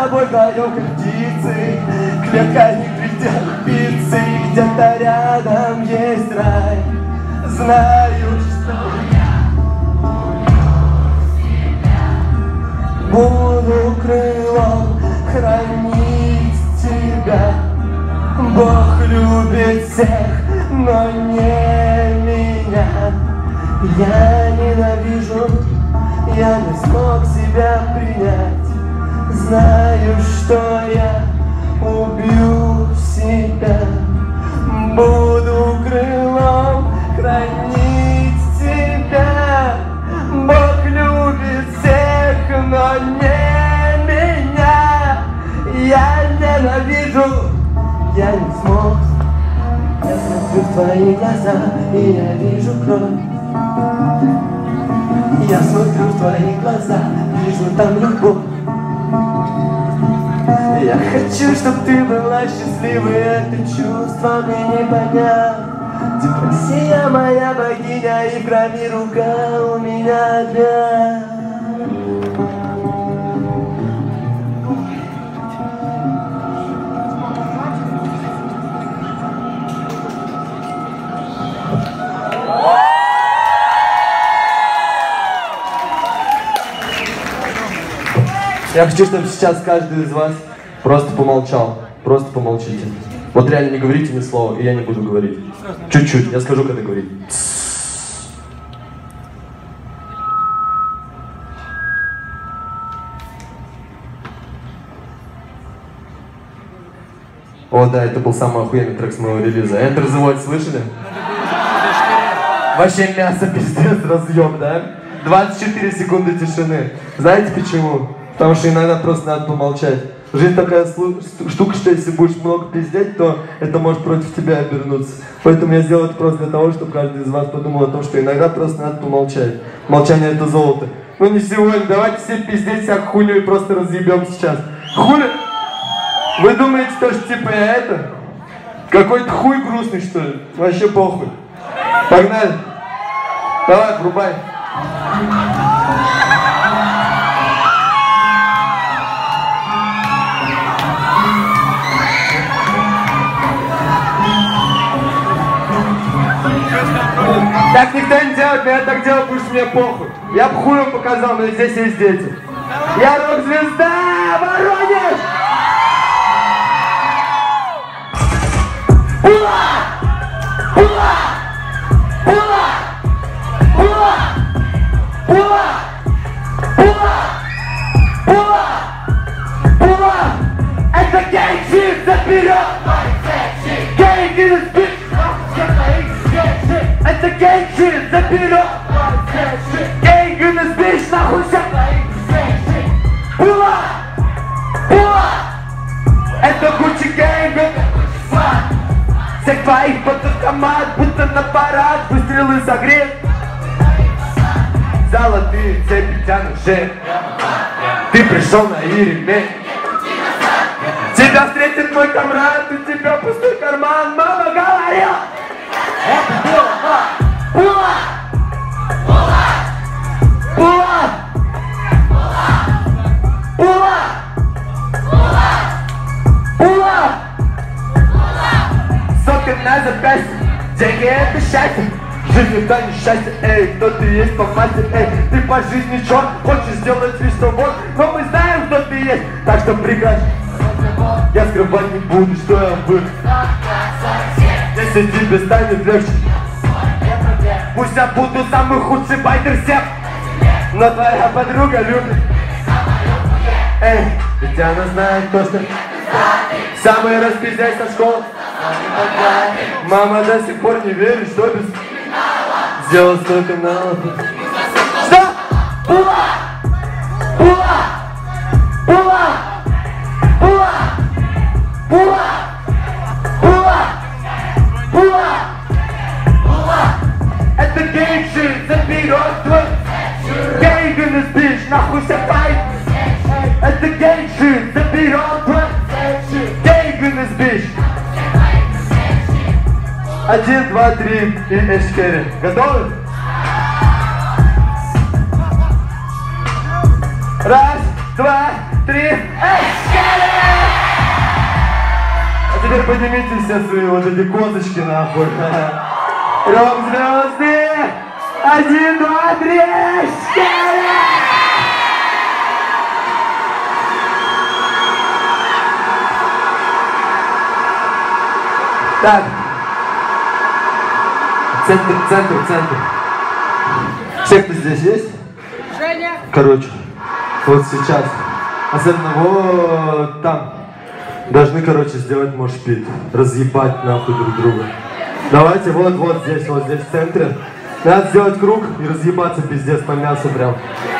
тобой вдвоем как птицы, клетка не кричат пиццы, где-то рядом есть рай. Знаю, что я буду крылом хранить тебя. Бог любит всех, но не меня. Я ненавижу, я не смог себя принять. Знаю, что я убью себя. Буду крылом хранить тебя. Бог любит всех, но не меня. Я ненавижу, я не смог. Я смотрю в твои глаза, и я вижу кровь. Я смотрю в твои глаза, вижу там любовь. Я хочу, чтоб ты была счастливой, это чувство мне не понять. Депрессия моя богиня, и в крови рука у меня одна. Я хочу, чтобы сейчас каждый из вас просто помолчал. Просто помолчите. Вот реально не говорите ни слова, и я не буду говорить. Чуть-чуть, я скажу, когда говорить. О, да, это был самый охуенный трек с моего релиза. Enter the Void, слышали? Вообще мясо, пиздец, разъем, да? 24 секунды тишины. Знаете почему? Потому что иногда просто надо помолчать. Жизнь такая штука, что если будешь много пиздеть, то это может против тебя обернуться. Поэтому я сделал это просто для того, чтобы каждый из вас подумал о том, что иногда просто надо помолчать. Молчание — это золото. Ну не сегодня, давайте все пиздеть всякую хуйню и просто разъебем сейчас. Хули? Вы думаете, что типа я это? Какой-то хуй грустный, что ли? Вообще похуй. Погнали. Давай, врубай. Так никто не делает, но я так делаю, потому что мне похуй. Я бы хуем показал, но здесь есть дети. Я рок-звезда, Воронеж! Ула! Ула! Ула! Ула! Ула! Ула! Ула! Ула! Это гей-чип, заперед! Гей-чип! Это гей-чип, заперед! Гей-гин избишь, нахуй вся! Ула! Ула! Это Гуччи гейнгов! Всех твоих подкомат, будто на парад, выстрелы согрет. Золотые цепи тянут шею. Ты пришел на Иеремей. Тебя встретит мой комрад, у тебя пустой карман, мама говорила. Это было Ула! Ула! Ула! Ула! Ула! Ула! Сотка на запястье, деньги — это счастье. Жизнь — это несчастье, эй, кто ты есть по массе, эй. Ты по жизни чё, хочешь сделать вид, что вот, но мы знаем, кто ты есть, так что прекрати. Я скрывать не буду, что я был. Если тебе станет легче, пусть я буду самый худший байдер всех, но твоя подруга любит. Эй, ведь она знает то, что самый распиздяй со школы. Мама до сих пор не верит, что без сделал столько налогов. Что? Ула! Ула! Ула! Ула! Ула! Ула! Ула! Ула! Это гей-шит, заберет твой гей-гин избишь, нахуй вся файт. Это гей-шит, заберет твой гей-гин избишь. 1, 2, 3 и эшкери. Готовы? Раз, два, 3. Эй, а теперь поднимите все свои вот эти козочки нахуй. Рок-звезды. 1, 2, 3. Так. Центр. Все, кто здесь есть? Женя. Короче, вот сейчас. Особенно вот там. Должны, короче, сделать мошпит. Разъебать нахуй друг друга. Давайте вот здесь в центре. Надо сделать круг и разъебаться пиздец по мясу прям.